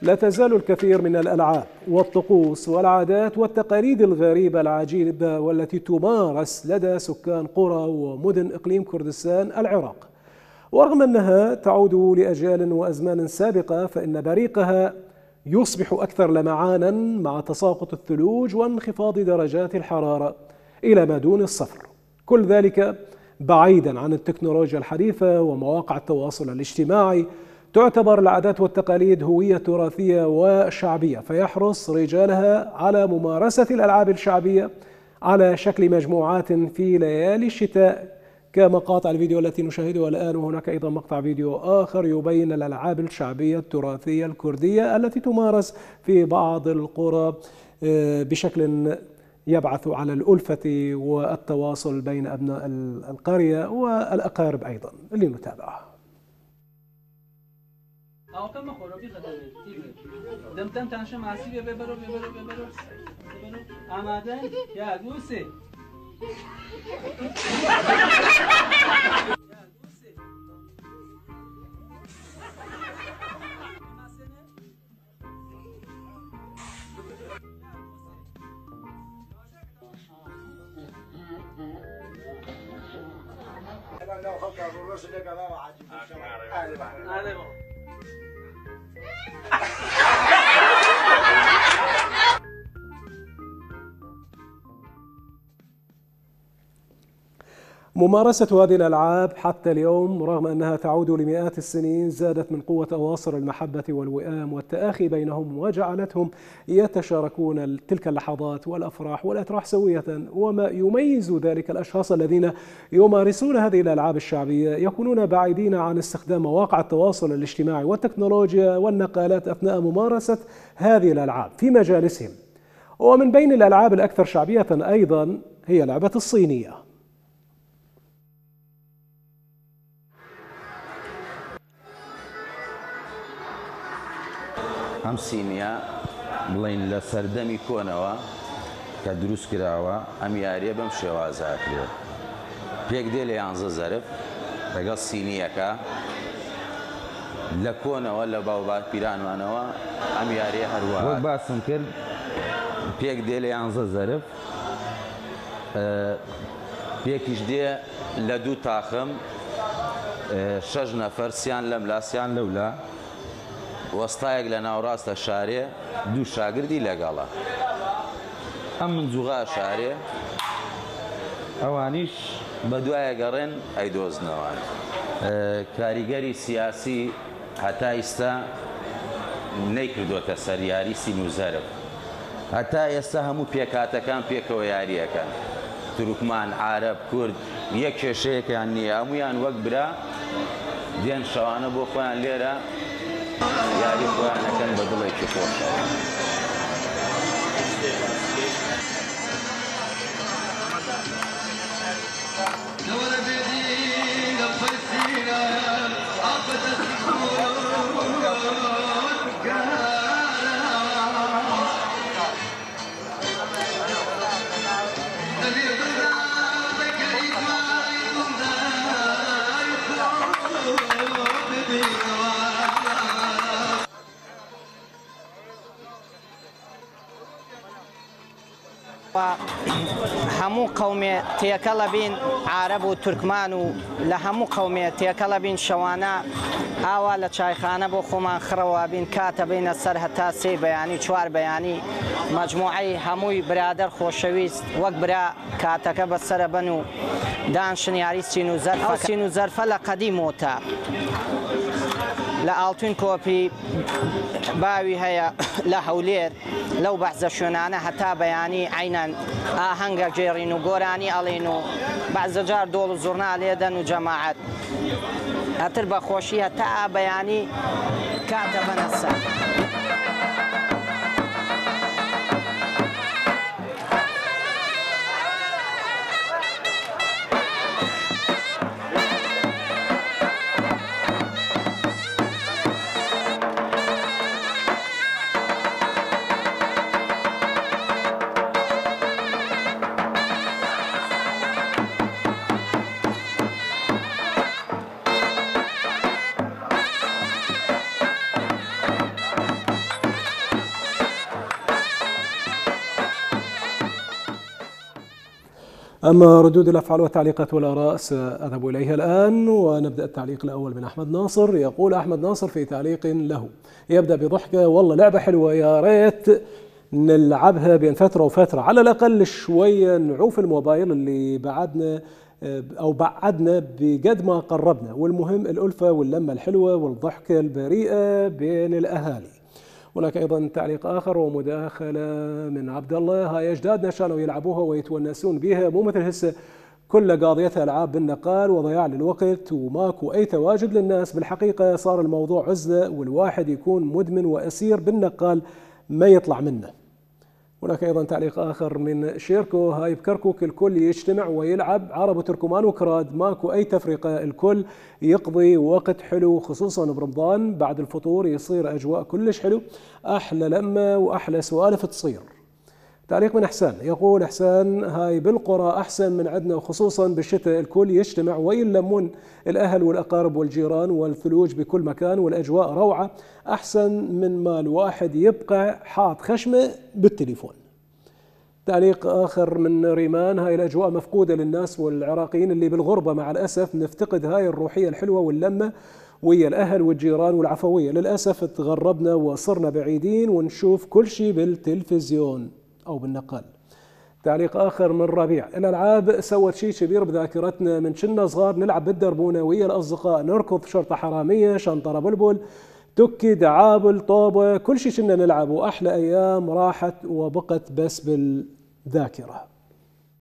لا تزال الكثير من الألعاب والطقوس والعادات والتقاليد الغريبة العجيبة والتي تمارس لدى سكان قرى ومدن إقليم كردستان العراق. ورغم أنها تعود لأجيال وأزمان سابقة، فإن بريقها يصبح أكثر لمعانا مع تساقط الثلوج وانخفاض درجات الحرارة إلى ما دون الصفر. كل ذلك بعيدا عن التكنولوجيا الحديثة ومواقع التواصل الاجتماعي. تعتبر العادات والتقاليد هوية تراثية وشعبية، فيحرص رجالها على ممارسة الألعاب الشعبية على شكل مجموعات في ليالي الشتاء كمقاطع الفيديو التي نشاهدها الآن. وهناك أيضا مقطع فيديو آخر يبين الألعاب الشعبية التراثية الكردية التي تمارس في بعض القرى بشكل يبعث على الألفة والتواصل بين أبناء القرية والأقارب أيضا. اللي نتابعه. ممارسة هذه الألعاب حتى اليوم رغم أنها تعود لمئات السنين زادت من قوة أواصر المحبة والوئام والتآخي بينهم، وجعلتهم يتشاركون تلك اللحظات والأفراح والأتراح سوية. وما يميز ذلك الأشخاص الذين يمارسون هذه الألعاب الشعبية يكونون بعيدين عن استخدام مواقع التواصل الاجتماعي والتكنولوجيا والنقالات أثناء ممارسة هذه الألعاب في مجالسهم. ومن بين الألعاب الأكثر شعبية أيضا هي لعبة الصينية. هم سینیا بڵین لە سەردەمی کۆنەوە کە دروست کراوە ئەم یاریە بەم شێوازە کرێت. پێک دێ لە 11 زەرف لەگەڵ سینیەکە لە کۆنەوە لە باوبات پیرانوانەوە ئەم یاریە هەروەها وەک باسم کرد پێک دێ لە 11 زەرف پێکیش دێ لە 2 تاخم 6 نەفەر سیان لەم لاسیان لەولا وەستایەک لە ناوڕاستە شارێ 2 شاگردی لەگەڵە ئەم منجوغا شارێ ئەوانیش بە دوایە گەڕێن ئەیدۆزنەوە. کاریگەری سیاسی هەتا ئێستا نەیکردوتە سەر یاری سین و زەرف. هەتا ئێستا هەموو پێکاتەکان پێکەوە یاریەکەن. تورکمان، عارەب، کورد یەک کێشەیەکیان نییە، هەمویان وەک برا دێن شەوانە بۆ خۆیان لێرە یاری خۆیانەکەن بە دڵێکی خۆشەوە. هەموو قەومێ تێکەڵە بین عارەب و تورکمان و لە هەموو قەومێ تێکەڵە بین شەوانە ئاوا لە چایخانە بۆ خۆمان خڕەوە بین کاتە بینە سەر هەتا 3 بەیانی 4 بەیانی مەجموعەی هەمووی برادەر خۆشەویست وەک برا کاتەکە بەسەرە بن و دانشن یاری سین و زەرفە. سین و زەرفە لە قەدیمۆتە لە ئاڵتوین کۆپی باوی هەیە لە هەولێر لەو بەحزە شوێنانە هەتا بەیانی عینەن ئاهەنگە گێڕین و گۆرانی ئەڵێن و بەعزە جار دۆڵ و زوڕنا لێدەن و جەماعەت هەتر بە خۆشی هەتا بەیانی کاتە بەنە سەر. أما ردود الأفعال والتعليقات والآراء سأذهب إليها الآن، ونبدأ التعليق الأول من أحمد ناصر. يقول أحمد ناصر في تعليق له، يبدأ بضحكة: والله لعبة حلوة، يا ريت نلعبها بين فترة وفترة، على الأقل شوية نعوف الموبايل اللي بعدنا بقد ما قربنا، والمهم الألفة واللمة الحلوة والضحكة البريئة بين الأهالي. هناك أيضا تعليق آخر ومداخلة من عبد الله: هاي أجدادنا كانوا يلعبوها ويتونسون بها، مو مثل هسه كل قاضيتها ألعاب بالنقال وضياع للوقت وماكو أي تواجد للناس. بالحقيقة صار الموضوع عزلة، والواحد يكون مدمن وأسير بالنقال ما يطلع منه. هناك أيضا تعليق آخر من شيركو: هاي بكركوك الكل يجتمع ويلعب، عرب وتركمان وكراد ماكو أي تفرقة، الكل يقضي وقت حلو خصوصا برمضان، بعد الفطور يصير أجواء كلش حلو، أحلى لمة وأحلى سوالف تصير. تعليق من إحسان، يقول إحسان: هاي بالقرى أحسن من عندنا، وخصوصا بالشتاء الكل يجتمع ويلمون الأهل والأقارب والجيران، والثلوج بكل مكان والأجواء روعة، أحسن من ما الواحد يبقى حاط خشمه بالتليفون. تعليق آخر من ريمان: هاي الأجواء مفقودة للناس والعراقيين اللي بالغربة، مع الأسف نفتقد هاي الروحية الحلوة واللمة ويا الأهل والجيران والعفوية، للأسف تغربنا وصرنا بعيدين ونشوف كل شيء بالتلفزيون أو بالنقال. تعليق آخر من ربيع: الألعاب سوت شيء كبير بذاكرتنا، من كنا صغار نلعب بالدربونة ويا الأصدقاء، نركض شرطة حرامية، شنطرة بلبل، تكي، دعابل، طوبة، كل شيء كنا نلعب، وأحلى أيام راحت وبقت بس بالذاكرة.